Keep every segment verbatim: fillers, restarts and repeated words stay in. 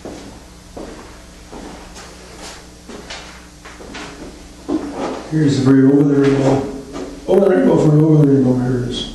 Here's the very over the rainbow. Over the rainbow for over the rainbow, here it is.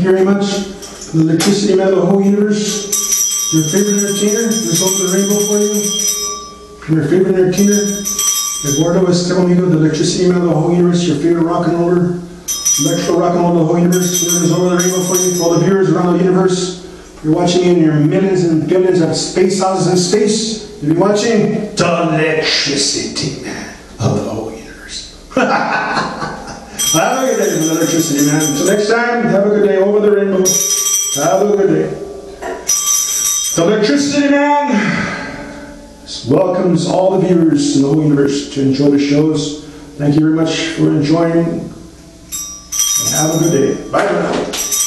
you very much. The electricity man of the whole universe. Your favorite entertainer. There's over the rainbow for you. Your favorite entertainer. Eduardo is telling you the electricity man of the whole universe. Your favorite rock and roller. Electro rock and roll of the whole universe. There's over the rainbow for you. For all the viewers around the universe. You're watching in your millions and billions of space houses in space. You're watching the electricity man of the whole universe. Have a good day with electricity man. Until next time, have a good day over the rainbow. Have a good day. The electricity man welcomes all the viewers in the whole universe to enjoy the shows. Thank you very much for enjoying. And have a good day. Bye for now.